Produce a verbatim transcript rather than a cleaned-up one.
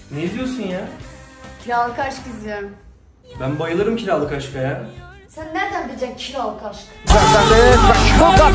Ne izliyorsun ya? Kiralık aşk izliyorum. Ben bayılırım kiralık aşka ya. Sen nereden bileceksin kiralık aşk?